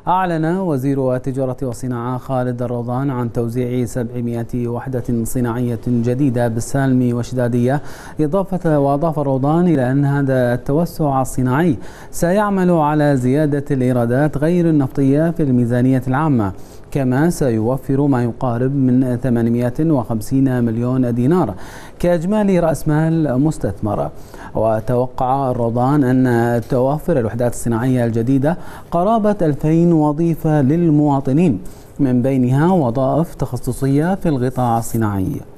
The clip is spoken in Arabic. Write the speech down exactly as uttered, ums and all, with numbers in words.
أعلن وزير التجارة والصناعة خالد الروضان عن توزيع سبعمائة وحدة صناعية جديدة بالسالم وشدادية. إضافة وأضاف الروضان إلى أن هذا التوسع الصناعي سيعمل على زيادة الإيرادات غير النفطية في الميزانية العامة، كما سيوفر ما يقارب من ثمانمائة وخمسين مليون دينار كإجمالي رأس مال مستثمر. وتوقع الروضان أن توافر الوحدات الصناعية الجديدة قرابة ألفين وظيفة للمواطنين، من بينها وظائف تخصصية في القطاع الصناعي.